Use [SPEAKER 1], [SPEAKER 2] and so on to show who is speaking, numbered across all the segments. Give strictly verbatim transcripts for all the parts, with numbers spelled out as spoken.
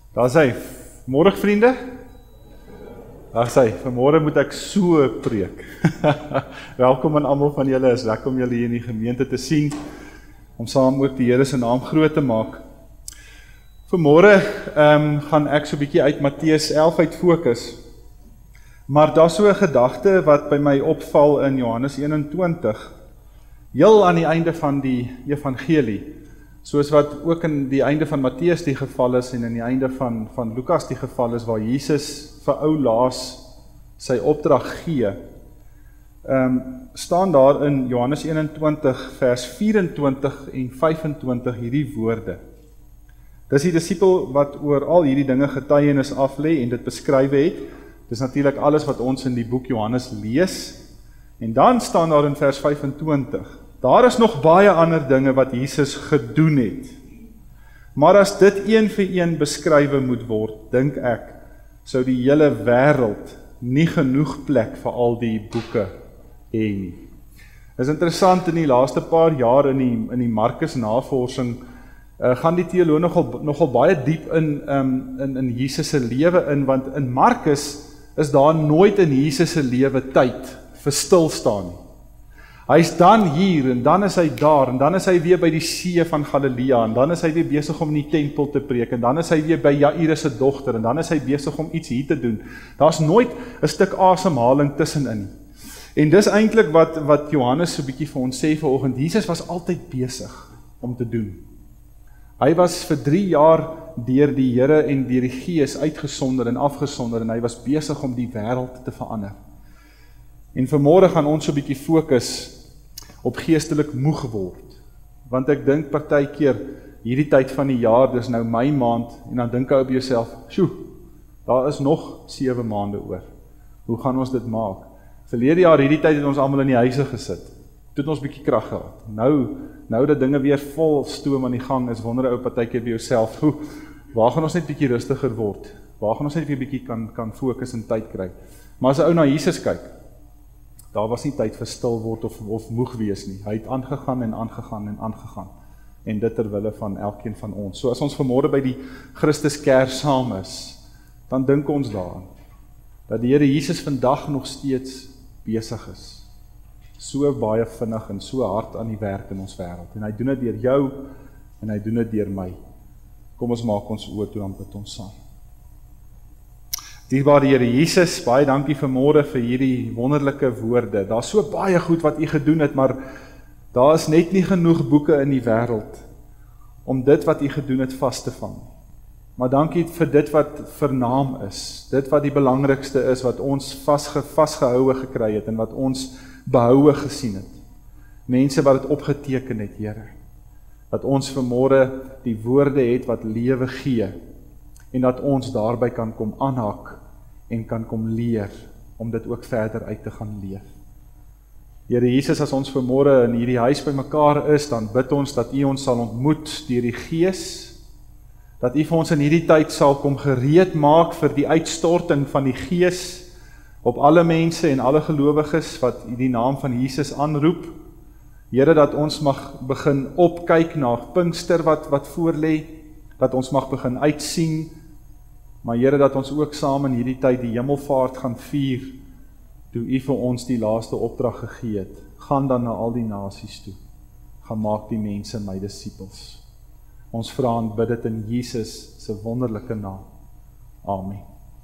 [SPEAKER 1] Daar sê, môre vriende. Daar sê, vanmôre moet ek so preek. Welkom aan almal van julle, is lekker om julle hier in die gemeente te sien, om saam ook die Here se naam groot te maak. Vanmôre um, gaan ek so 'n bietjie uit Matteus elf uit fokus, maar daar so 'n gedagte wat by my opval in Johannes eenentwintig, heel aan die einde van die evangelie, soos wat ook in die einde van Matteus die geval is en in die einde van, van Lukas die geval is, waar Jesus vir ou Laas sy opdrag gee, um, staan daar in Johannes eenentwintig vers vyf-en-twintig en vyf-en-twintig hierdie woorde. Dis die disipel wat oor al hierdie dinge getuienis aflê en dit beskryf het. Dis natuurlik alles wat ons in die boek Johannes lees. En dan staan daar in vers vyf-en-twintig, daar is nog baie ander dinge wat Jesus gedoen het. Maar as dit een vir een beskrywe moet word, dink ek, sou die hele wêreld nie genoeg plek vir al die boeke hê nie. Dit is interessant, in die laaste paar jaar in die, in die Markus navorsing, uh, gaan die teoloë nogal, nogal baie diep in, um, in, in Jesus se lewe in, want in Markus is daar nooit in Jesus se lewe tyd vir stilstaan nie. Hy is dan hier, en dan is hy daar, en dan is hy weer by die see van Galilea, en dan is hy weer besig om in die tempel te preek, en dan is hy weer by Jairus se dogter, en dan is hy besig om iets hier te doen. Daar's nooit 'n stuk asemhaling tussenin. En dis eintlik wat, wat Johannes so 'n bietjie vir ons sê vanoggend, Jesus was altyd besig om te doen. Hy was vir drie jaar deur die Here en deur die Gees uitgesonder en afgesonder, en hy was besig om die wêreld te verander. En vanmôre gaan ons so 'n bietjie fokus op geestelik moeg word, want ek dink partykeer hierdie tyd van die jaar, dis nou my maand, en dan dink jy op jouself, sjoe, daar is nog sewe maande oor, hoe gaan ons dit maak? Verlede jaar hierdie tyd het ons almal in die huise gesit, toe het ons bietjie krag gehad, nou, nou dat dinge weer vol stoom aan die gang is, wonder ou partykeer by jouself, hoe, waar gaan ons net bietjie rustiger word, waar gaan ons net weer bietjie kan, kan fokus en tyd kry, maar as 'n ou na Jesus kyk, daar was nie tyd vir stil word of, of moeg wees nie. Hy het aangegaan en aangegaan en aangegaan. En dit terwille van elkeen van ons. So as ons vanmôre by die Christuskerk saam is, dan dink ons daaraan, dat die Here Jesus vandag nog steeds besig is. So baie vinnig en so hard aan die werk in ons wêreld. En hy doen dit deur jou, en hy doen dit deur my. Kom ons maak ons oë toe, dan bid ons saam. Dierbare Here Jesus, baie dankie vanmôre vir hierdie wonderlike woorde. Daar's so baie goed wat U gedoen het, maar daar is net nie genoeg boeke in die wêreld om dit wat U gedoen het vas te vang. Maar dankie vir dit wat vernaam is, dit wat die belangrikste is, wat ons vasge, vasgehoue gekry het en wat ons behoue gesien het. Mense wat dit opgeteken het, Here. Dat ons vanmôre die woorde het wat lewe gee en dat ons daarby kan kom aanhak en kan kom leer, om dit ook verder uit te gaan leef. Here Jesus, as ons vanmôre in hierdie huis by mekaar is, dan bid ons dat U ons sal ontmoet deur die Gees, dat U vir ons in hierdie tyd sal kom gereed maak vir die uitstorting van die Gees op alle mense en alle gelowiges wat U die naam van Jesus aanroep. Here, dat ons mag begin opkyk na Pinkster wat, wat voorlê, dat ons mag begin uitsien, maar Here, dat ons ook saam in hierdie tyd die hemelvaart gaan vier, toe U vir ons die laaste opdrag gegee het. Gaan dan na al die nasies toe. Gaan maak die mense my disippels. Ons vra en bid dit in Jesus se wonderlike naam. Amen.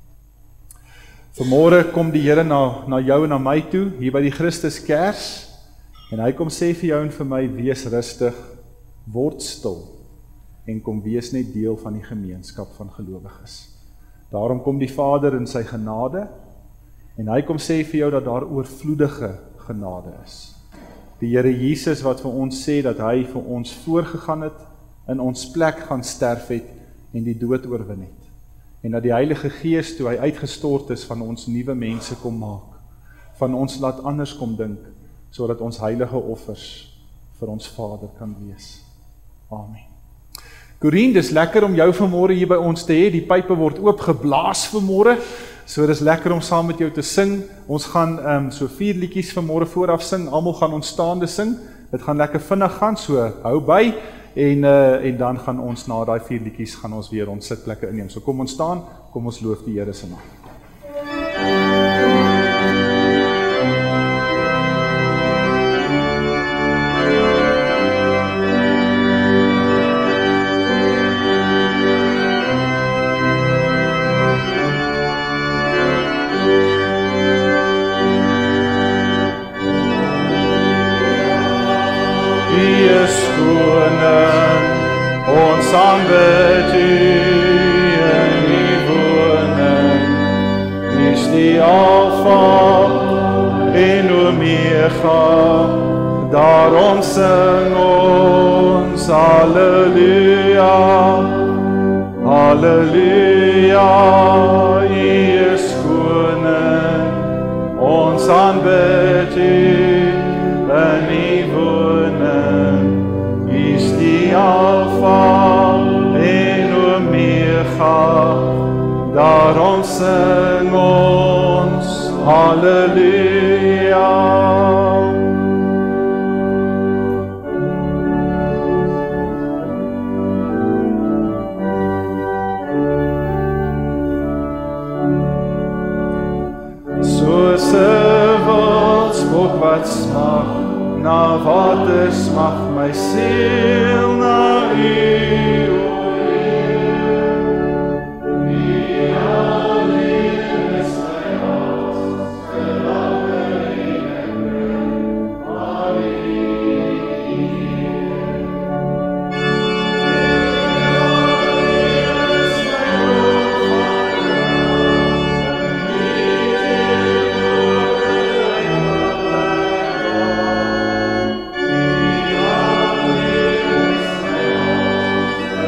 [SPEAKER 1] Vanmôre kom die Here na, na jou en na my toe, hier by die Christuskerk, en hy kom sê vir jou en vir my, wees rustig, word stil, en kom wees net deel van die gemeenskap van gelowiges. Daarom kom die Vader in sy genade, en hy kom sê vir jou dat daar oorvloedige genade is. Die Here Jesus wat vir ons sê dat hy vir ons voorgegaan het, in ons plek gaan sterf het, en die dood oorwin het. En dat die Heilige Gees, toe hy uitgestort is, van ons nuwe mense kom maak, van ons laat anders kom dink, sodat ons heilige offers vir ons Vader kan wees. Amen. Corien, dis lekker om jou vanmôre hier by ons te hê. Die pype word oopgeblaas vanmôre. So dis lekker om saam met jou te sing. Ons gaan um, so vier liedjies vanmôre vooraf sing. Almal gaan ons staande sing. Dit gaan lekker vinnig gaan, so hou by. En, uh, en dan gaan ons na daai vier liedjies gaan ons weer ons sitplekke inneem. So kom ons staan, kom ons loof die Here se naam. Ons aanbid U in U woning, U is die Alfa en Omega, daarom sing ons Halleluja, Halleluja, U is koning, ons aanbid U in U woning, U is die Alfa en Omega, daarom sing ons Halleluja. Soos 'n wildsbok wat smag na water, smag my siel na U, o Heer. U alleen is my hart, verlange en ek bring aan U, Heer. U alleen is my hoop van jou, en U teenoor my God.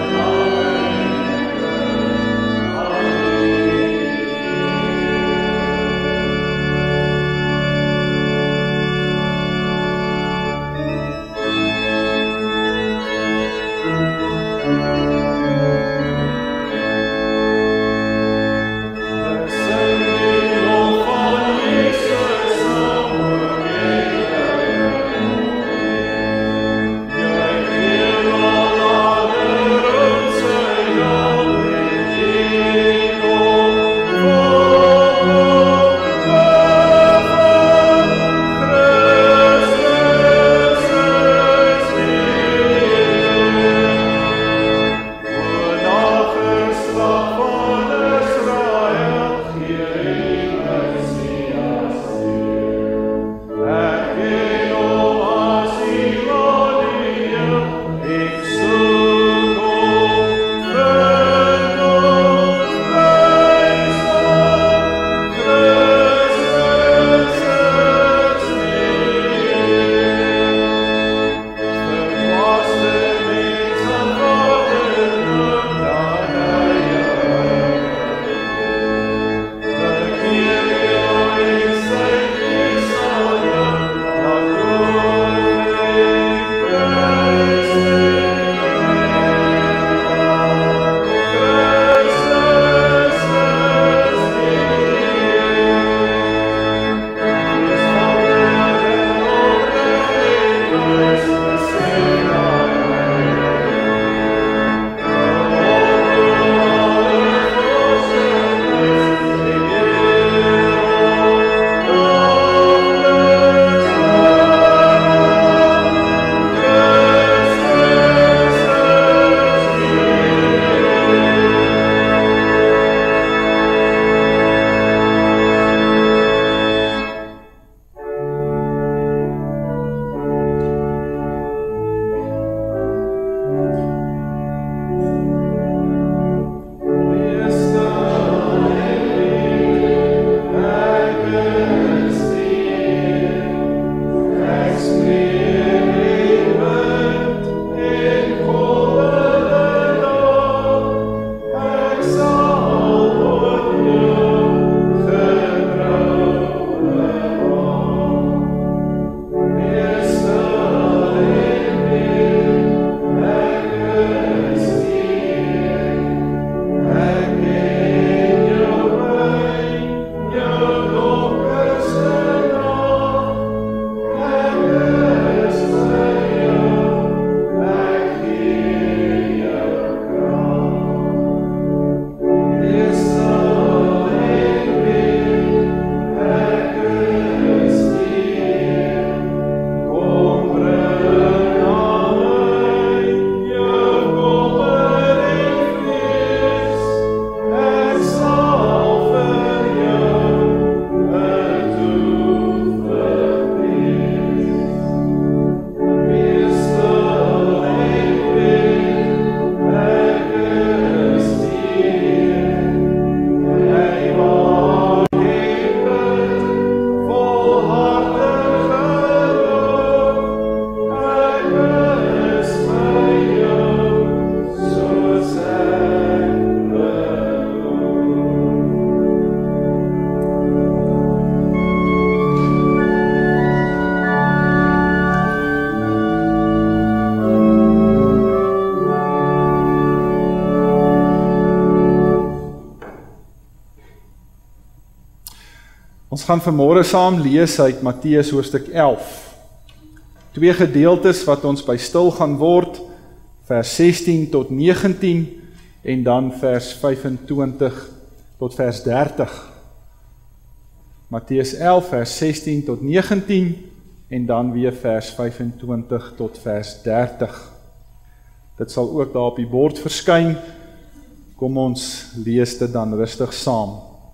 [SPEAKER 1] Ons gaan vanmôre saam lees uit Matteus hoofstuk elf. Twee gedeeltes wat ons by stil gaan word, vers sestien tot negentien en dan vers vyfentwintig tot vers dertig. Matteus elf vers sestien tot negentien en dan weer vers vyfentwintig tot vers dertig. Dit sal ook daar op die bord verskyn. Kom ons lees dit dan rustig saam.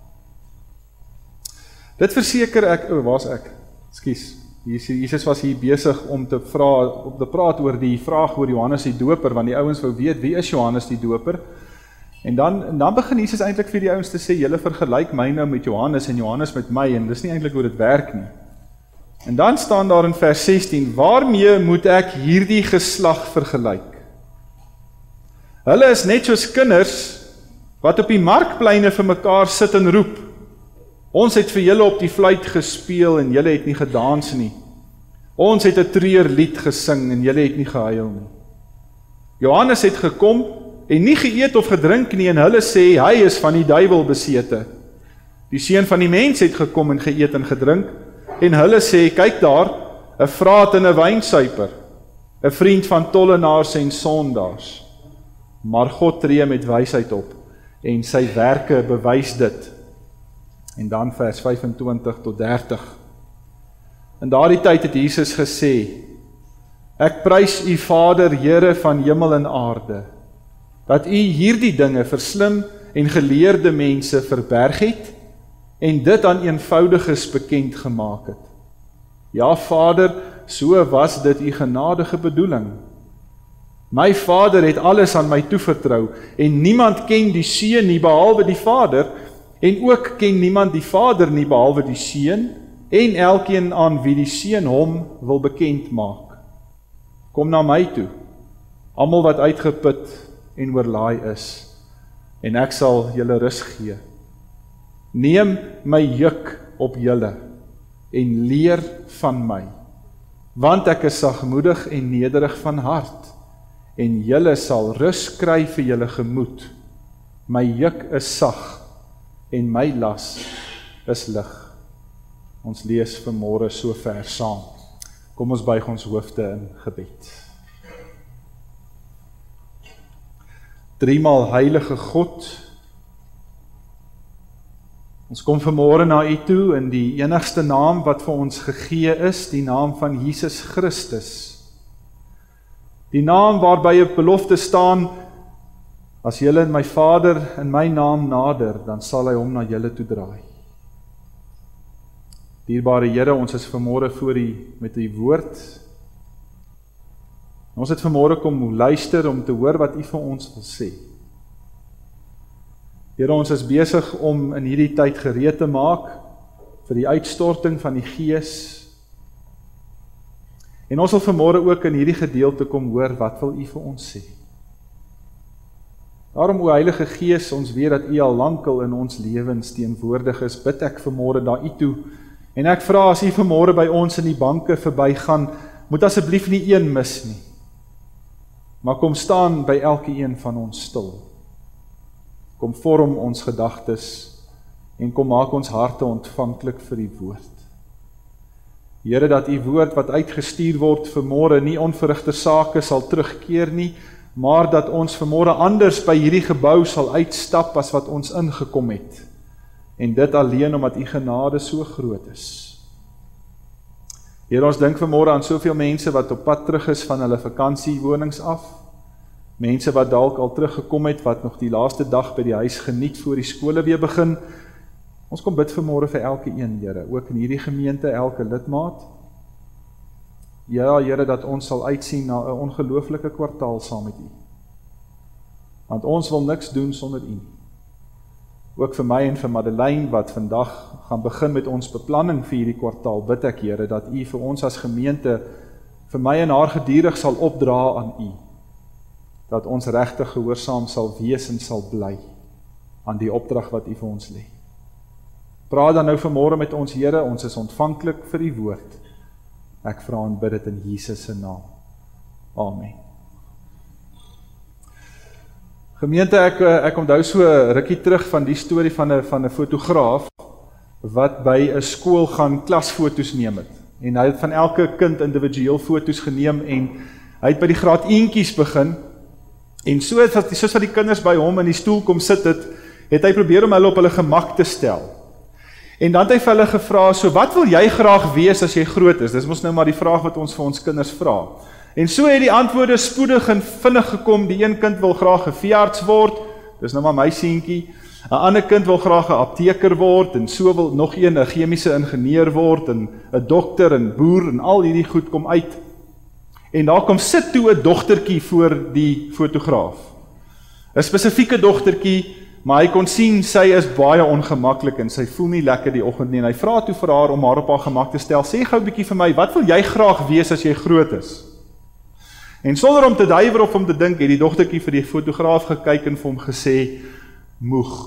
[SPEAKER 1] Dit verseker ek, o, waar's ek? Ekskuus. Jesus was hier besig om te vra, om te praat oor die vraag oor Johannes die Doper, want die ouens wou weet wie is Johannes die Doper? En dan en dan begin Jesus eintlik vir die ouens te sê, julle vergelyk my nou met Johannes en Johannes met my, en dis nie eintlik hoe dit werk nie. En dan staan daar in vers sestien, waarmee moet ek hierdie geslag vergelyk? Hulle is net soos kinders wat op die markpleine vir mekaar sit en roep. Ons het vir julle op die fluit gespeel en julle het nie gedans nie. Ons het 'n treurlied gesing en julle het nie gehuil nie. Johannes het gekom en nie geëet of gedrink nie en hulle sê hy is van die duiwel besete. Die seun van die mens het gekom en geëet en gedrink en hulle sê kyk daar, 'n vraat en 'n wynsuiper, 'n vriend van tollenaars en sondaars. Maar God tree met wysheid op en sy werke bewys dit. En dan vers vyfentwintig tot dertig. In daardie tyd het Jesus gesê, ek prys u Vader, Here van hemel en aarde, dat u hierdie dinge vir slim en geleerde mense verberg het en dit aan eenvoudiges bekend gemaak het. Ja, Vader, so was dit u genadige bedoeling. My Vader het alles aan my toevertrou en niemand ken die Seun nie behalwe die Vader en ook ken niemand die Vader nie behalwe die Seun en elkeen aan wie die Seun hom wil bekend maak. Kom na my toe, almal wat uitgeput en oorlaai is, en ek sal julle rus gee. Neem my juk op julle en leer van my, want ek is sagmoedig en nederig van hart, en julle sal rus kry vir julle gemoed. My juk is sag en my las is lig. Ons lees vanmôre so ver saam. Kom ons buig ons hoofde in gebed. Driemaal heilige God, ons kom vanmôre na u toe in die enigste naam wat vir ons gegee is, die naam van Jesus Christus. Die naam waarby 'n belofte staan, as julle in my Vader in my naam nader, dan sal hy hom na julle toe draai. Dierbare Here, ons is vanmôre voor u met u woord. Ons het vanmôre kom luister om te hoor wat u vir ons wil sê. Here, ons is besig om in hierdie tyd gereed te maak vir die uitstorting van die Gees. En ons wil vanmôre ook in hierdie gedeelte kom hoor, wat wil u vir ons sê? Daarom, o Heilige Gees, ons weet dat u al lankal in ons lewens teenwoordig is, bid ek vanmôre na u toe, en ek vra as u vanmôre by ons in die banke verbygaan, moet asseblief nie een mis nie, maar kom staan by elke een van ons stil. Kom vorm ons gedagtes, en kom maak ons harte ontvanklik vir die woord. Here, dat u woord wat uitgestuur word vanmôre nie onverrigte sake sal terugkeer nie, maar dat ons vanmôre anders by hierdie gebou sal uitstap as wat ons ingekom het. En dit alleen omdat u genade so groot is. Here, ons dink vanmôre aan soveel mense wat op pad terug is van hulle vakansiewonings af. Mense wat dalk al teruggekom het, wat nog die laaste dag by die huis geniet voor die skole weer begin. Ons kom bid vanmôre vir elke een, Here, ook in hierdie gemeente, elke lidmaat. Ja, Here, dat ons sal uitsien na 'n ongelooflike kwartaal saam met u. Want ons wil niks doen sonder u. Ook vir my en vir Madeleine, wat vandag gaan begin met ons beplanning vir hierdie kwartaal, bid ek, Here, dat u vir ons as gemeente, vir my en haar gedurig sal opdra aan u. Dat ons regtig gehoorsaam sal wees en sal bly aan die opdrag wat u vir ons lê. Praat dan nou vanmôre met ons, Here, ons is ontvanklik vir die woord. Ek vra en bid dit in Jesus se naam. Amen. Gemeente, ek ek onthou so rukkie terug van die storie van 'n van 'n fotograaf wat by 'n skool gaan klasfoto's neem het. En hy het van elke kind individueel foto's geneem en hy het by die graad eentjies begin. En so het wat soos wat die kinders by hom in die stoel kom sit het, het hy probeer om hulle op hulle gemak te stel. En dan het hy vir hulle gevra, so wat wil jy graag wees as jy groot is? Dis mos nou maar die vraag wat ons vir ons kinders vra. En so het die antwoorde spoedig en vinnig gekom. Die een kind wil graag 'n veearts word, dis nou maar my seentjie. 'n Ander kind wil graag 'n apteker word, en so wil nog een 'n chemiese ingenieur word, en 'n dokter, en boer, en al hierdie goed kom uit. En daar kom sit toe 'n dogtertjie voor die fotograaf. 'n Spesifieke dogtertjie, maar hy kon sien, sy is baie ongemaklik, en sy voel nie lekker die oggend nie, en hy vra toe vir haar om haar op haar gemak te stel, sê gou 'n bietjie vir my, wat wil jy graag wees as jy groot is? En sonder om te duiwer of om te dink, het die dogtertjie vir die fotograaf gekyk en vir hom gesê, moeg.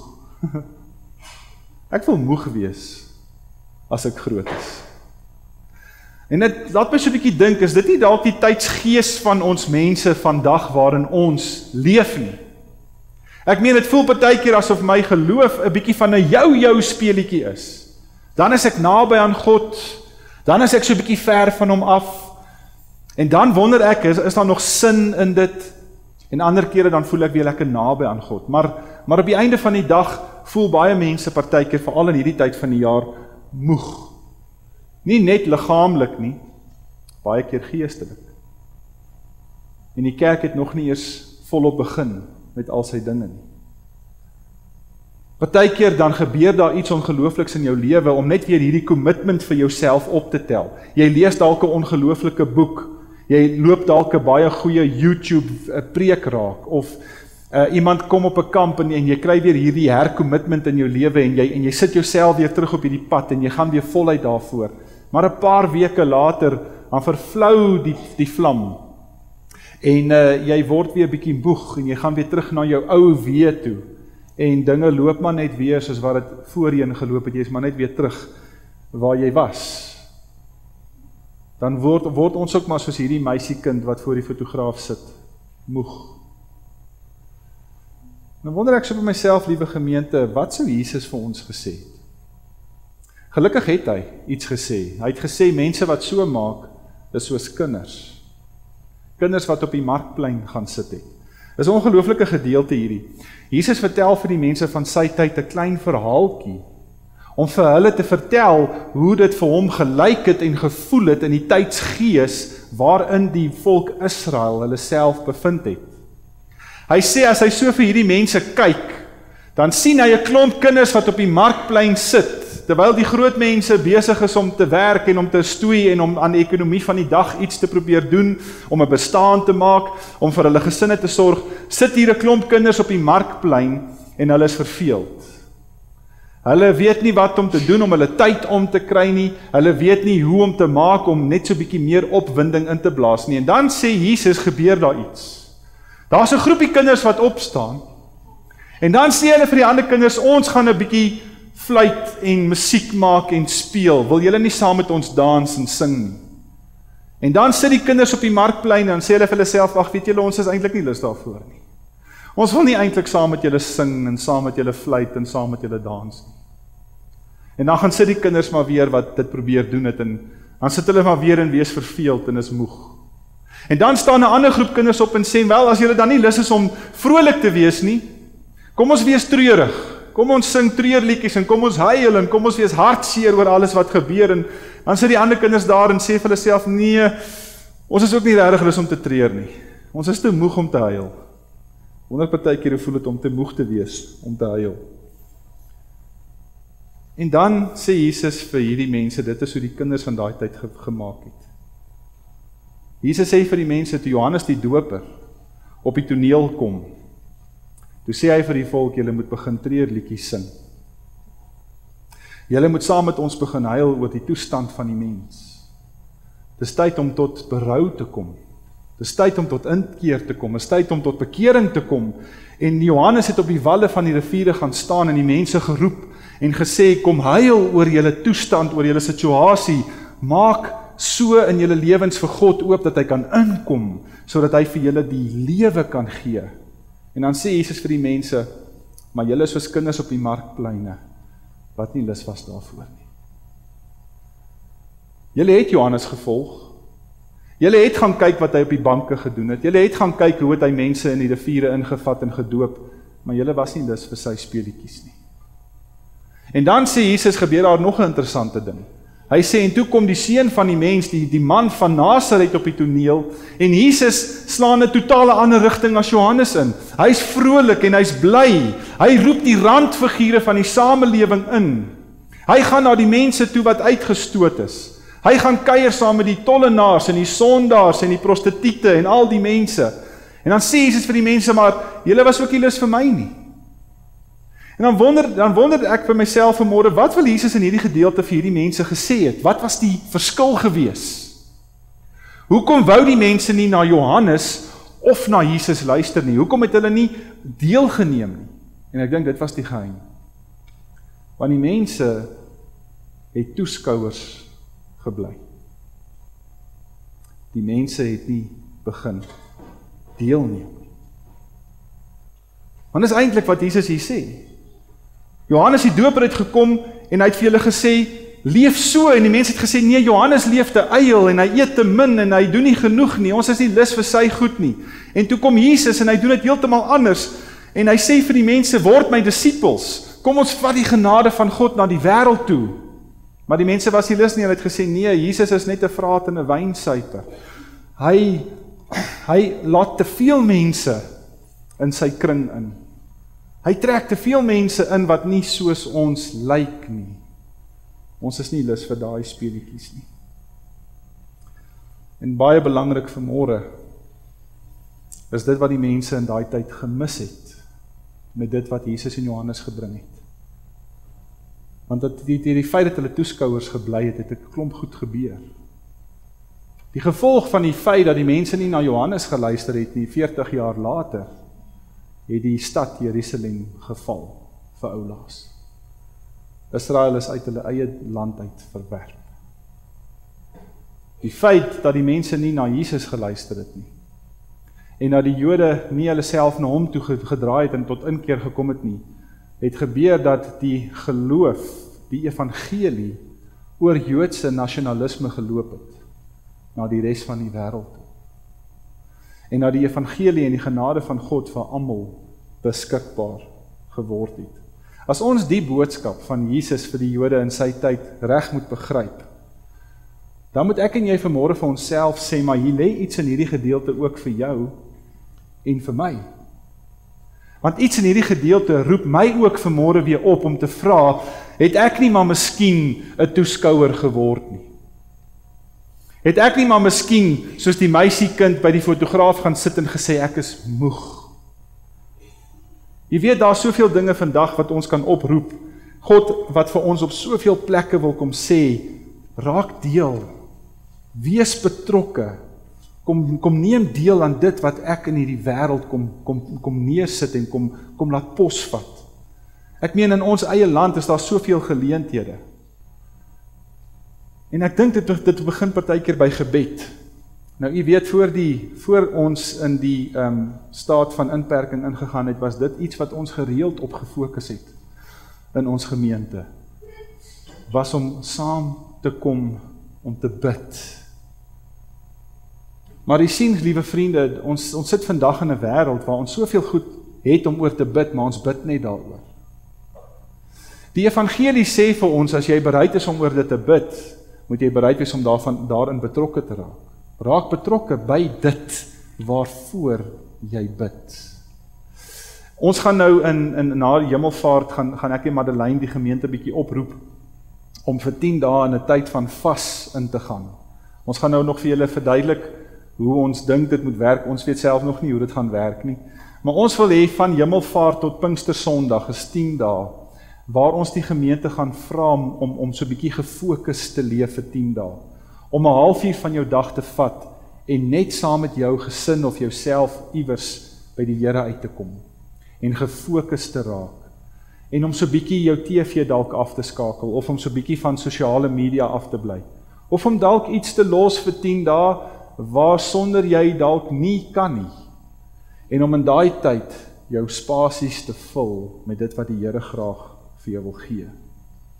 [SPEAKER 1] Ek wil moeg wees as ek groot is. En dit laat my so 'n bietjie dink, is dit nie dalk die tydsgees van ons mense vandag waarin ons leef nie? Ek meen, dit voel partykeer asof my geloof 'n bietjie van 'n jou-jou speletjie is. Dan is ek naby aan God, dan is ek so 'n bietjie ver van hom af. En dan wonder ek, is, is daar nog sin in dit? En ander kere dan voel ek weer lekker naby aan God. Maar, maar op die einde van die dag voel baie mense partykeer, veral in hierdie tyd van die jaar, moeg. Nie net liggaamlik nie, baie keer geestelik. En die kerk het nog nie eers volop begin met al sy dinge nie. Partykeer dan gebeur daar iets ongeloofliks in jou lewe, om net weer hierdie commitment vir jouself op te tel. Jy lees dalk 'n ongelooflike boek, jy loop dalk 'n baie goeie YouTube preek raak, of uh, iemand kom op 'n kamp en, en jy kry weer hierdie hercommitment in jou lewe, en jy, en jy sit jouself weer terug op hierdie pad, en jy gaan weer voluit daarvoor. Maar 'n paar weke later, dan vervlou die, die vlam, en uh, jy word weer bietjie moeg, en jy gaan weer terug na jou ou wee toe, en dinge loop maar net weer soos wat dit voorheen geloop het, jy is maar net weer terug waar jy was. Dan word, word ons ook maar soos hierdie meisiekind wat voor die fotograaf sit, moeg. Nou wonder ek so by myself, liewe gemeente, wat sou Jesus vir ons gesê het? Gelukkig het hy iets gesê. Hy het gesê, mense wat so maak, is soos kinders. Kinders wat op die markplein gaan sit het. Dis 'n ongelooflike gedeelte hierdie. Jesus vertel vir die mense van sy tyd 'n klein verhaaltjie, om vir hulle te vertel hoe dit vir hom gelyk het en gevoel het in die tydsgees waarin die volk Israel hulle self bevind het. Hy sê, as hy so vir hierdie mense kyk, dan sien hy 'n klomp kinders wat op die markplein sit, terwyl die groot mense besig is om te werk en om te stoei en om aan die ekonomie van die dag iets te probeer doen, om 'n bestaan te maak, om vir hulle gesinne te sorg, sit hier 'n klomp kinders op die markplein en hulle is verveeld. Hulle weet nie wat om te doen om hulle tyd om te kry nie, hulle weet nie hoe om te maak om net so bietjie meer opwinding in te blaas nie. En dan sê Jesus, gebeur daar iets. Daar's 'n groepie kinders wat opstaan, en dan sê hulle vir die ander kinders, ons gaan 'n bietjie fluit en musiek maak en speel, wil julle nie saam met ons dans en sing nie? En dan sit die kinders op die markplein en sê hulle vir hulle self, ag weet julle, ons is eintlik nie lus daarvoor nie. Ons wil nie eintlik saam met julle sing en saam met julle fluit en saam met julle dans nie. En dan gaan sit die kinders maar weer wat dit probeer doen het, en dan sit hulle maar weer en wees verveeld en is moeg. En dan staan 'n ander groep kinders op en sê, wel, as julle dan nie lus is om vrolik te wees nie, kom ons wees treurig. Kom ons sing treurliedjies en kom ons huil en kom ons wees hartseer oor alles wat gebeur. En dan sit die ander kinders daar en sê vir hulle self, nee, ons is ook nie regtig lus om te treur nie. Ons is te moeg om te huil. Wonder partykeer hoe voel dit om te moeg te wees om te huil. En dan sê Jesus vir hierdie mense, dit is hoe die kinders van daai tyd ge gemaak het. Jesus sê vir die mense, toe Johannes die Doper op die toneel kom, toe sê hy vir die volk, julle moet begin treurliedjies sing. Julle moet saam met ons begin huil oor die toestand van die mens. Dis tyd om tot berou te kom. Dis tyd om tot inkeer te kom. Dis tyd om tot bekering te kom. En Johannes het op die walle van die riviere gaan staan en die mense geroep en gesê, kom huil oor julle toestand, oor julle situasie. Maak so in julle lewens vir God oop dat hy kan inkom, sodat hy vir julle die lewe kan gee. En dan sê Jesus vir die mense, maar julle is soos kinders op die markpleine. wat nie lus was daarvoor nie. Julle het Johannes gevolg. Julle het gaan kyk wat hy op die banke gedoen het. Julle het gaan kyk hoe het hy mense in die riviere ingevat en gedoop, maar julle was nie lus vir sy speletjies nie. En dan sê Jesus, gebeur daar nog 'n interessante ding. Hy sê, en toe kom die seun van die mens, die, die man van Nasaret op die toneel, en Jesus slaan 'n totale ander rigting as Johannes in. Hy's vrolik en hy's bly. Hy roep die randfigure van die samelewing in. Hy gaan na die mense toe wat uitgestoot is. Hy gaan kuier saam met die tollenaars en die sondaars en die prostituie en al die mense. En dan sê Jesus vir die mense, maar julle was ook nie lus vir my nie. En dan wonder, dan wonder ek vir myself vanmôre, wat wil Jesus in hierdie gedeelte vir hierdie mense gesê het? Wat was die verskil gewees? Hoekom wou die mense nie na Johannes of na Jesus luister nie? Hoekom het hulle nie deelgeneem nie? En ek dink dit was die geheim. Want die mense het toeskouers gebly. Die mense het nie begin deelneem nie. Want dis eintlik wat Jesus hier sê. Johannes die doper het gekom en hy het vir julle gesê, leef so, en die mense het gesê, nee, Johannes leef te yel en hy eet te min en hy doen nie genoeg nie, ons is nie lus vir sy goed nie. En toe kom Jesus en hy doen dit heeltemal anders en hy sê vir die mense, word my disippels, kom ons vat die genade van God na die wêreld toe. Maar die mense was nie lus nie, hulle het gesê, nee, Jesus is net 'n vraat en 'n wynsuiper. Hy, hy laat te veel mense in sy kring in. Hy trek te veel mense in wat nie soos ons lyk nie. Ons is nie lus vir daai speletjies nie. En baie belangrik vanmôre is dit wat die mense in daai tyd gemis het met dit wat Jesus en Johannes gebring het. Want dat die, die, die feit dat hulle toeskouers gebly het, het 'n klomp goed gebeur. Die gevolg van die feit dat die mense nie na Johannes geluister het nie, veertig jaar later, het die stad Jerusalem geval vir oulaas. Israel is uit hulle eie land uit verwerp. Die feit dat die mense nie na Jesus geluister het nie, en dat die Jode nie hulle self na hom toe gedraai het en tot inkeer gekom het nie, het gebeur dat die geloof, die evangelie, oor Joodse nasionalisme geloop het, na die res van die wêreld toe. En dat die evangelie en die genade van God vir almal beskikbaar geword het. As ons die boodskap van Jesus vir die Jode in sy tyd reg moet begryp, dan moet ek en jy vanmôre vir onsself sê, maar hier lê iets in hierdie gedeelte ook vir jou en vir my. Want iets in hierdie gedeelte roep my ook vanmôre weer op om te vra, het ek nie maar miskien 'n toeskouer geword nie? Het ek nie maar miskien, soos die meisiekind by die fotograaf gaan sit en gesê, ek is moeg? Jy weet, daar is soveel dinge vandag wat ons kan oproep. God wat vir ons op soveel plekke wil kom sê, raak deel, wees betrokke, kom, kom neem deel aan dit wat ek in hierdie wêreld kom, kom, kom neersit en kom, kom laat posvat. Ek meen, in ons eie land is daar soveel geleenthede. En ek dink dit, dit begin partykeer by gebed. Nou, u weet, voor, die, voor ons in die um, staat van inperking ingegaan het, was dit iets wat ons gereeld op gefokus het in ons gemeente. Was om saam te kom, om te bid. Maar u sien, liewe vriende, ons, ons sit vandag in 'n wêreld waar ons soveel goed het om oor te bid, maar ons bid net daaroor. Die evangelie sê vir ons, as jy bereid is om oor dit te bid, moet jy bereid wees om daarvan, daarin betrokke te raak. Raak betrokke by dit waarvoor jy bid. Ons gaan nou in, in na die hemelvaart, gaan, gaan ek en Madeleine die gemeente bietjie oproep, om vir tien dae in 'n tyd van vas in te gaan. Ons gaan nou nog vir julle verduidelik, hoe ons dink dit moet werk, ons weet self nog nie hoe dit gaan werk nie, maar ons wil hê van hemelvaart tot Pinkstersondag is tien dae, waar ons die gemeente gaan vra om, om, om so 'n bietjie gefokus te leef vir tien dae, om 'n halfuur van jou dag te vat, en net saam met jou gesin of jouself iewers by die Here uit te kom, en gefokus te raak, en om so 'n bietjie jou T V dalk af te skakel, of om so 'n bietjie van sosiale media af te bly, of om dalk iets te los vir tien dae, waar sonder jy dalk nie kan nie, en om in daai tyd jou spasies te vul met dit wat die Here graag vir jou wil gee.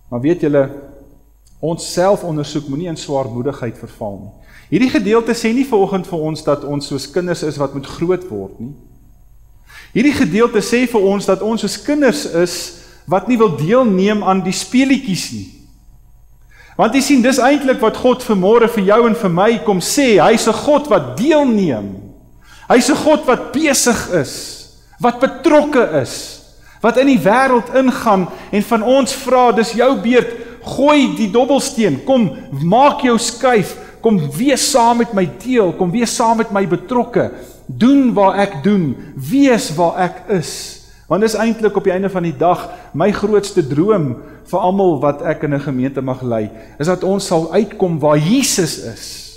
[SPEAKER 1] Maar weet julle, ons selfondersoek moenie in swaarmoedigheid verval nie. Hierdie gedeelte sê nie vanoggend vir ons dat ons soos kinders is wat moet groot word nie. Hierdie gedeelte sê vir ons dat ons soos kinders is wat nie wil deelneem aan die speelietjies nie. Want jy sien, dis eintlik wat God vanmôre vir jou en vir my kom sê, hy's 'n God wat deelneem. Hy's 'n God wat besig is, wat betrokke is, wat in die wêreld ingaan en van ons vra, dis jou beurt, gooi die dobbelsteen, kom, maak jou skuif, kom wees saam met my deel, kom wees saam met my betrokke, doen waar ek doen, wees waar ek is. Want dis eintlik op die einde van die dag my grootste droom vir almal wat ek in 'n gemeente mag lei, is dat ons sal uitkom waar Jesus is.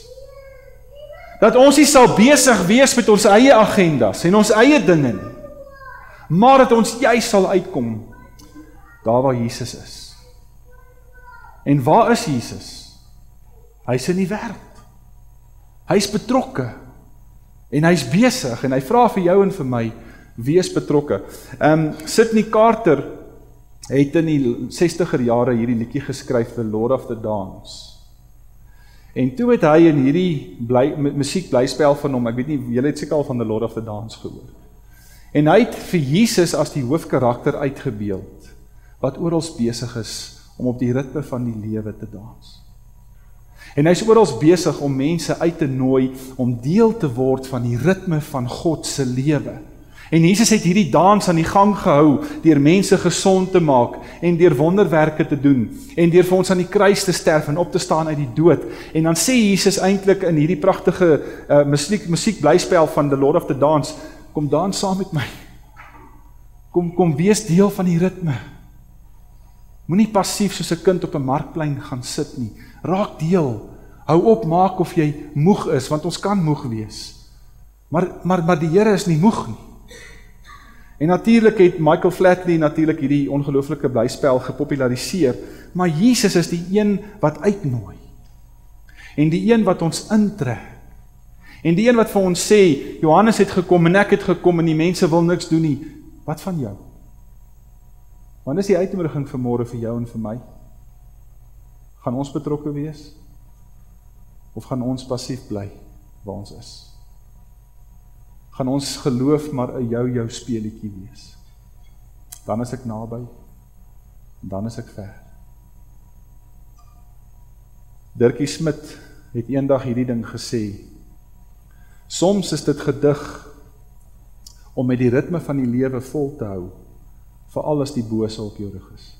[SPEAKER 1] Dat ons nie sal besig wees met ons eie agendas en ons eie dinge nie, maar dat ons juis sal uitkom daar waar Jesus is. En waar is Jesus? Hy's in die wêreld. Hy's betrokke en hy's besig en hy vra vir jou en vir my, wees betrokke. Um, Sydney Carter het in die sestiger jare hierdie liedjie geskryf, The Lord of the Dance. En toe het hy in hierdie bly, musiekblyspel van hom, ek weet nie, julle het seker al van The Lord of the Dance gehoor. En hy het vir Jesus as die hoofkarakter uitgebeeld, wat oral besig is om op die ritme van die lewe te dans. En hy is oral besig om mense uit te nooi om deel te word van die ritme van God se lewe. En Jesus het hierdie dans aan die gang gehou deur mense gesond te maak en deur wonderwerke te doen en deur vir ons aan die kruis te sterf en op te staan uit die dood. En dan sê Jesus eintlik in hierdie pragtige uh, musiek musiekblyspel van The Lord of the Dance, kom dans saam met my. Kom kom wees deel van die ritme. Moenie passief soos 'n kind op 'n markplein gaan sit nie. Raak deel. Hou op maak of jy moeg is, want ons kan moeg wees. Maar maar maar die Here is nie moeg nie. En natuurlik het Michael Flatley natuurlik hierdie ongelooflike blyspel gepopulariseer, maar Jesus is die een wat uitnooi. En die een wat ons intrek. En die een wat vir ons sê, Johannes het gekom en ek het gekom en die mense wil niks doen nie. Wat van jou? Want is die uitnodiging vanmôre vir jou en vir my? Gaan ons betrokke wees? Of gaan ons passief bly waar ons is? Gaan ons geloof maar 'n jou jou speelietjie wees? Dan is ek naby, en dan is ek ver. Dirkie Smit het eendag hierdie ding gesê, soms is dit gedig om met die ritme van die lewe vol te hou, veral as die bose op jou rug is.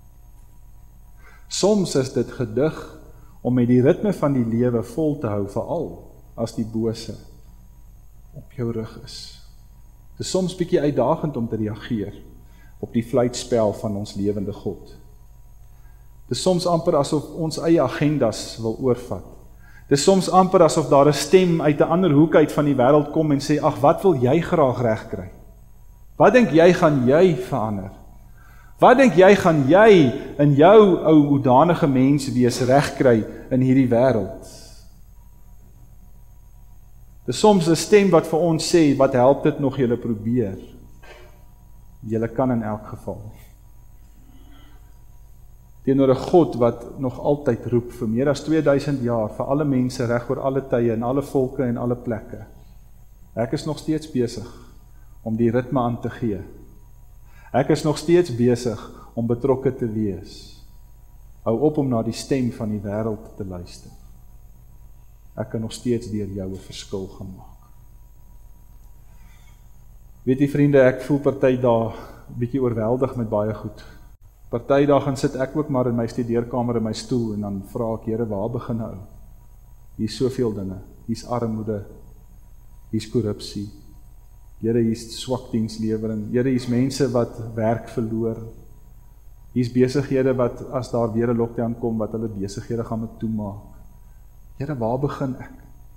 [SPEAKER 1] Soms is dit gedig om met die ritme van die lewe vol te hou, veral as die bose op jou rug is. Dit is soms bietjie uitdagend om te reageer op die fluitspel van ons lewende God. Dit is soms amper asof ons eie agendas wil oorvat. Dit is soms amper asof daar 'n stem uit 'n ander hoek uit van die wêreld kom en sê, ag, wat wil jy graag regkry? Wat dink jy gaan jy verander? Wat dink jy gaan jy in jou ou hoedanige mens wees regkry in hierdie wêreld? Dit is soms 'n stem wat vir ons sê, wat help dit nog julle probeer? Julle kan in elk geval. Teenoor 'n God wat nog altyd roep vir meer as twee duisend jaar, vir alle mense reg oor alle tye en alle volke en alle plekke. Ek is nog steeds besig om die ritme aan te gee. Ek is nog steeds besig om betrokke te wees. Hou op om na die stem van die wêreld te luister. Ek kan nog steeds deur jou 'n verskil gaan maak. Weet jy vriende, ek voel party dae bietjie oorweldig met baie goed. Party dae gaan sit ek ook maar in my studeerkamer in my stoel en dan vra ek, Here, waar begin nou? Hier's soveel dinge. Hier's armoede. Hier's korrupsie. Here, hier's swak dienslewering. Here, hier's mense wat werk verloor. Hier's besighede wat as daar weer 'n lockdown kom wat hulle besighede gaan moet toemaak. Here, waar begin ek?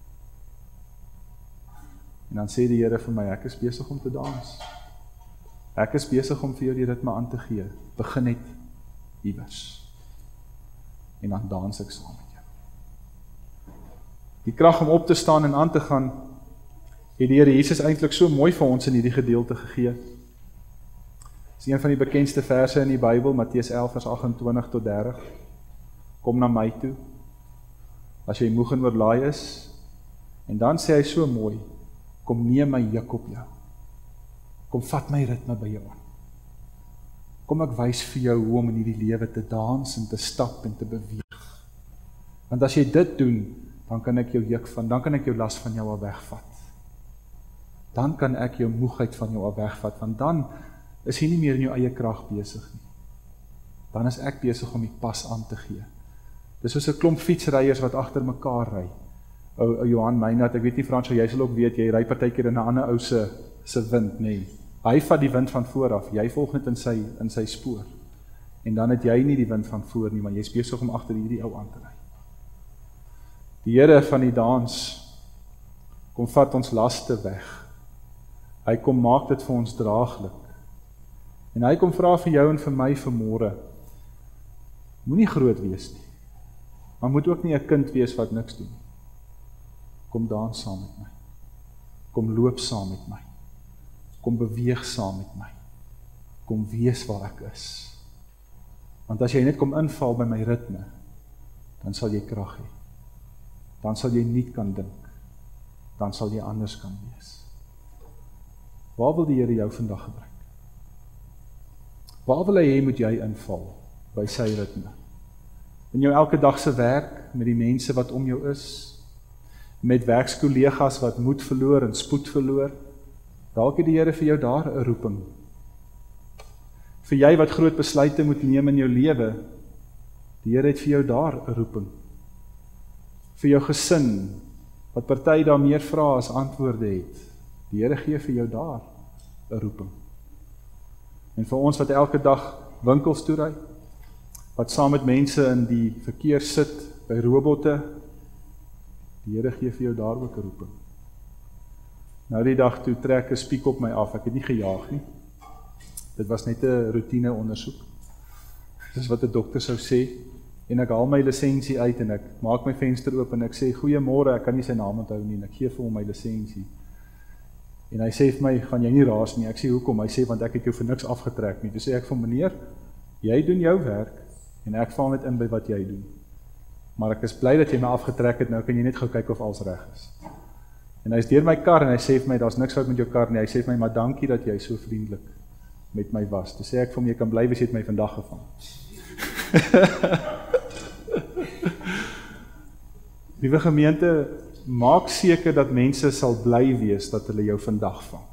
[SPEAKER 1] En dan sê die Here vir my, ek is besig om te dans. Ek is besig om vir jou die ritme aan te gee. Begin net iewers. En dan dans ek saam met jou. Die krag om op te staan en aan te gaan, het die Here Jesus eintlik so mooi vir ons in hierdie gedeelte gegee. Dis een van die bekendste verse in die Bybel, Matteus elf vers agt-en-twintig tot dertig. Kom na my toe, as jy moeg en oorlaai is, en dan sê hy so mooi, kom neem my juk op jou. Kom vat my ritme by jou aan. Kom ek wys vir jou hoe om in hierdie lewe te dans en te stap en te beweeg. Want as jy dit doen, dan kan ek jou juk van, dan kan ek jou las van jou al wegvat. Dan kan ek jou moegheid van jou al wegvat, want dan is jy nie meer in jou eie krag besig nie. Dan is ek besig om die pas aan te gee. Dis soos 'n klomp fietsryers wat agter mekaar ry. Ou, ou Johan Meinert, ek weet nie Frans, jy sal ook weet, jy ry partykeer in 'n ander ou se se wind, nee. Hy vat die wind van voor af, jy volg net in sy in sy spoor. En dan het jy nie die wind van voor nie, maar jy's besig om agter hierdie ou aan te ry. Die Here van die dans kom vat ons laste weg. Hy kom maak dit vir ons draaglik. En hy kom vra vir jou en vir my vanmôre, moenie groot wees nie, maar moet ook nie 'n kind wees wat niks doen. Kom dans saam met my. Kom loop saam met my. Kom beweeg saam met my. Kom wees waar ek is. Want as jy net kom inval by my ritme, dan sal jy krag hê. Dan sal jy nie kan dink. Dan sal jy anders kan wees. Waar wil die Here jou vandag gebruik? Waar wil hy hê moet jy inval by sy ritme? In jou elke dag se werk, met die mense wat om jou is, met werkskollegas wat moed verloor en spoed verloor, dalk het die Here vir jou daar 'n roeping. Vir jy wat groot besluite moet neem in jou lewe, die Here het vir jou daar 'n roeping. Vir jou gesin, wat party daar meer vra as antwoorde het, die Here gee vir jou daar 'n roeping. En vir ons wat elke dag winkels toe ry, wat saam met mense in die verkeer sit, by robotte, die Here gee vir jou daar ook 'n roeping. Nou die dag toe trek 'n spiek op my af, ek het nie gejaag nie. Dit was net 'n roetine ondersoek. Dis wat 'n dokter sou sê, en ek haal my lisensie uit en ek maak my venster oop en ek sê, goeiemôre, ek kan nie sy naam onthou nie, en ek gee vir hom my lisensie. En hy sê vir my, gaan jy nie raas nie, ek sê, hoekom? Hy sê, want ek het jou vir niks afgetrek nie. Toe sê ek vir meneer, jy doen jou werk, en ek val net in by wat jy doen. Maar ek is bly dat jy my afgetrek het, nou kan jy net gou kyk of alles reg is. En hy is deur my kar en hy sê vir my, daar's niks fout met jou kar nie. Hy sê vir my, maar dankie dat jy so vriendelik met my was. Toe sê ek vir hom, jy kan bly wees, jy het my vandag gevang. Liewe gemeente, maak seker dat mense sal bly wees dat hulle jou vandag vang.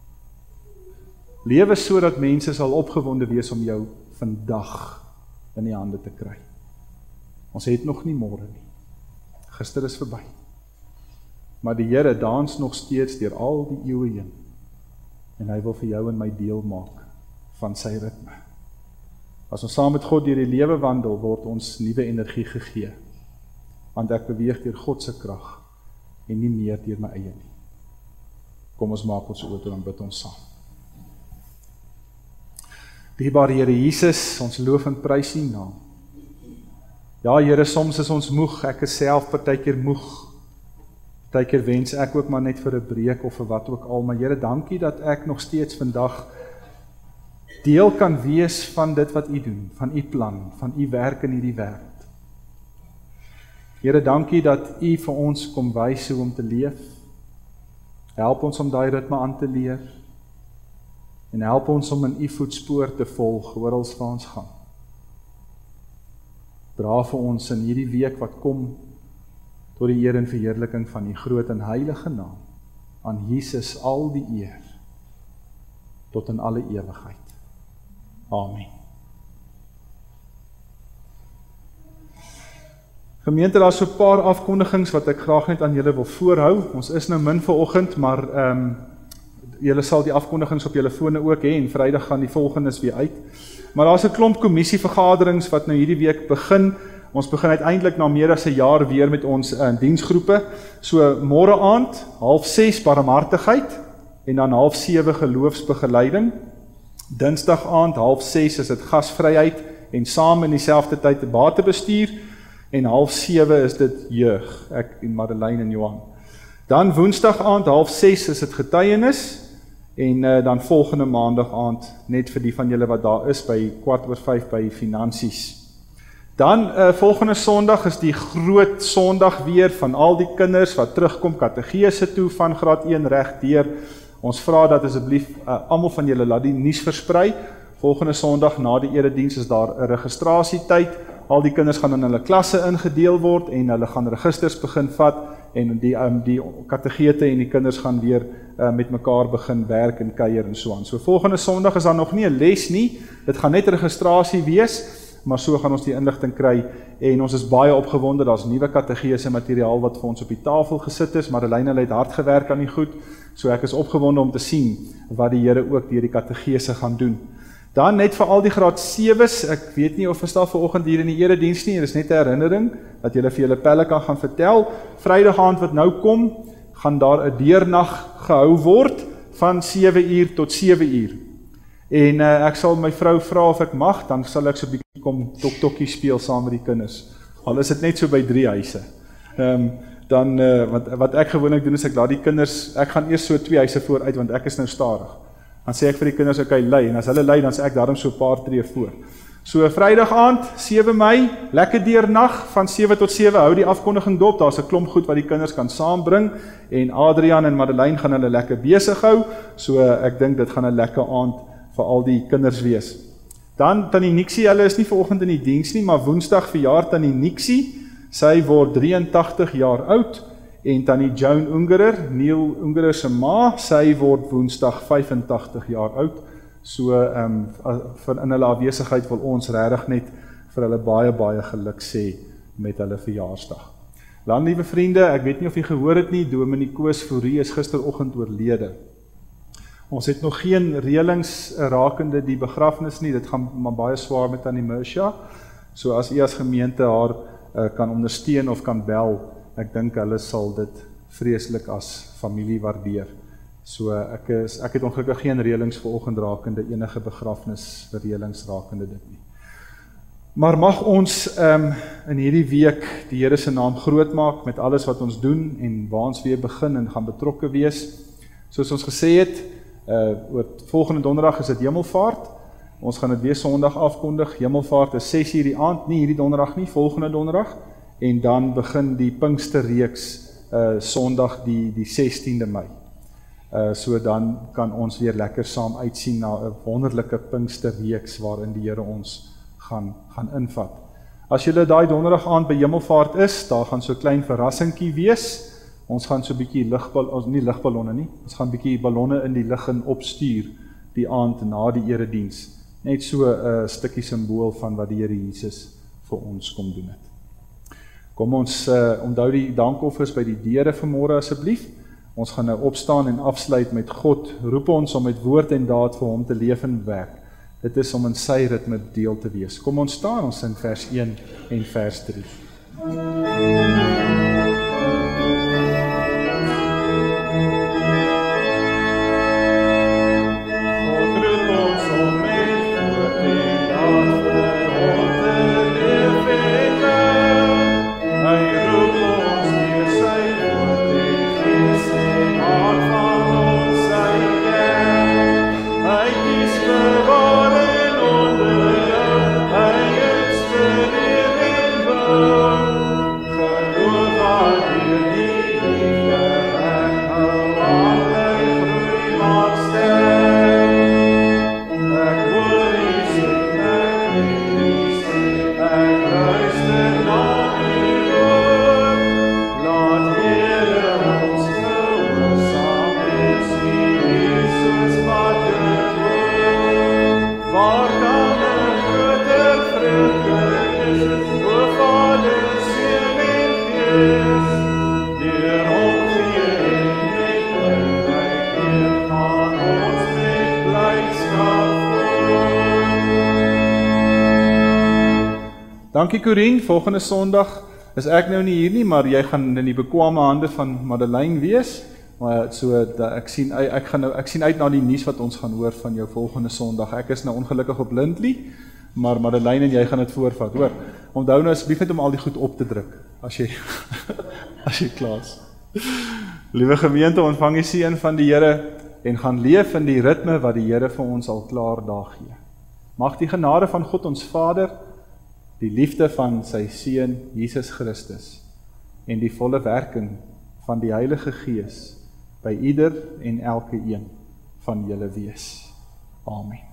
[SPEAKER 1] Lewe so dat mense sal opgewonde wees om jou vandag in die hande te kry. Ons het nog nie môre nie. Gister is verby. Maar die Here dans nog steeds deur al die eeue heen. En hy wil vir jou en my deel maak van sy ritme. As ons saam met God deur die lewe wandel, word ons nuwe energie gegee. Want ek beweeg deur God se krag en nie meer deur my eie nie. Kom ons maak ons oë toe en bid ons saam. Dierbare Here Jesus, ons loof en prys U naam. Ja, Here, soms is ons moeg, ek is self partykeer moeg. Partykeer wens ek ook maar net vir 'n breek of vir wat ook al, maar Here, dankie dat ek nog steeds vandag deel kan wees van dit wat U doen, van U plan, van U werk in hierdie wêreld. Here, dankie dat U vir ons kom wys hoe om te leef. Help ons om daai ritme aan te leer. En help ons om in U voetspoor te volg, oral waar ons gaan. Dra vir ons in hierdie week wat kom, tot die eer en verheerliking van U groot en heilige naam, aan Jesus al die eer, tot in alle ewigheid. Amen. Gemeente, daar is so 'n paar afkondigings wat ek graag net aan julle wil voorhou. Ons is nou min vanoggend, maar ehm um, julle sal die afkondigings op julle fone ook hê, en Vrydag gaan die volgendes weer uit. Maar daar's 'n klomp kommissievergaderings wat nou hierdie week begin. Ons begin uiteindelik na meer as 'n jaar weer met ons uh, diensgroepe. So môre aand, half ses barmhartigheid, en dan half sewe geloofsbegeleiding. Dinsdag aand, half ses is dit gasvryheid, en saam in dieselfde tyd batebestuur, en half sewe is dit jeug, ek en Madeleine en Johan. Dan woensdag aand, half ses is dit getuienis, en uh, dan volgende maandag aand, net vir die van julle wat daar is, by kwart oor vyf by finansies. Dan, uh, volgende Sondag is die groot Sondag weer van al die kinders wat terugkom kategese toe van graad een reg deur. Ons vra dat asseblief uh, almal van julle laat die nuus versprei. Volgende Sondag na die erediens is daar 'n registrasietyd. Al die kinders gaan in hulle klasse ingedeel word en hulle gaan registers begin vat en die um, die kategete en die kinders gaan weer uh, met mekaar begin werk en kuier en so aan. So volgende Sondag is daar nog nie 'n les nie. Dit gaan net registrasie wees. Maar so gaan ons die inligting kry en ons is baie opgewonde, daar's nuwe kategese materiaal wat vir ons op die tafel gesit is, maar Marlene het hard gewerk aan die goed, so ek is opgewonde om te sien wat die Here ook deur die kategese gaan doen. Dan net vir al die graad sewes, ek weet nie of verstaan vanoggend hier in die erediens nie, hier is net 'n herinnering, dat julle vir julle pelle kan gaan vertel, Vrydag aand wat nou kom, gaan daar 'n deernag gehou word, van sewe uur tot sewe uur. En uh, ek sal my vrou vra of ek mag, dan sal ek so 'n bietjie kom tok-tokkie speel saam met die kinders. Al is dit net so by drie huise. Um, dan, uh, wat, wat ek gewoonlik doen is, ek laat die kinders, ek gaan eers so twee huise vooruit, want ek is nou stadig. Dan sê ek vir die kinders, ok, lei, en as hulle lei, dan sê ek daarom so 'n paar tree voor. So Vrydag aand, sewe Mei, lekker deernag, van sewe tot sewe, hou die afkondiging dop, daar's 'n klomp goed wat die kinders kan saambring, en Adrian en Madeleine gaan hulle lekker besig hou, so uh, ek dink dit gaan 'n lekker aand vir al die kinders wees. Dan Tannie Nixie, hulle is nie vanoggend in die diens nie, maar Woensdag verjaar Tannie Nixie, sy word drieëntagtig jaar oud, en Tannie Joan Ungerer, Neil Ungerer se ma, sy word Woensdag vyfentagtig jaar oud, so um, vir in hulle afwesigheid wil ons regtig net vir hulle baie baie geluk sê met hulle verjaarsdag. Dan liewe vriende, ek weet nie of jy gehoor het nie, Dominee Koos Fourie is gisteroggend oorlede. Ons het nog geen reëlings rakende die begrafnis nie, dit gaan maar baie swaar met Tannie Mercia, so as u as gemeente haar uh, kan ondersteun of kan bel, ek dink hulle sal dit vreeslik as familie waardeer. So ek, is, ek het ongelukkig geen reëlings vanoggend rakende enige begrafnis reëlings rakende dit nie. Maar mag ons um, in hierdie week die Here se naam groot maak met alles wat ons doen en waar ons weer begin en gaan betrokke wees. Soos ons gesê het, Uh, oor volgende donderdag is dit Hemelvaart, ons gaan dit weer Sondag afkondig, Hemelvaart is ses uur die aand, nie hierdie donderdag nie, volgende donderdag, en dan begin die Pinksterreeks uh, Sondag die, die sestiende Mei. Uh, so dan kan ons weer lekker saam uitsien na 'n wonderlike Pinksterreeks waarin die Here ons gaan, gaan invat. As julle daai donderdag aand by Hemelvaart is, daar gaan so 'n klein verrassingkie wees. Ons gaan so 'n bietjie ligbal, nie ligballonne nie, ons gaan 'n bietjie ballonne in die lug in opstuur die aand na die erediens. Net so 'n uh, stukkie simbool van wat die Here Jesus vir ons kom doen het. Kom ons uh, onthou die dankoffers by die deure vanmôre asseblief. Ons gaan nou opstaan en afsluit met God roep ons om met woord en daad vir hom te leef en werk. Dit is om in sy ritme deel te wees. Kom ons staan, ons sing vers een en vers drie. Dankie Corien, volgende Sondag is ek nou nie hier nie, maar jy gaan in die bekwame hande van Madeleine wees. Maar so ek sien ek gaan nou ek sien uit na die nuus wat ons gaan hoor van jou volgende Sondag. Ek is nou ongelukkig op Lindley, maar Madeleine en jy gaan dit voorvat, hoor. Onthou nou asseblief net om al die goed op te druk as jy as jy klaar is. Liewe gemeente, ontvang die seën van die Here. en gaan leef in die ritme wat die Here vir ons al klaar daar gee. Mag die genade van God ons Vader, die liefde van sy Seun Jesus Christus en die volle werking van die Heilige Gees by ieder en elke een van julle wees. Amen.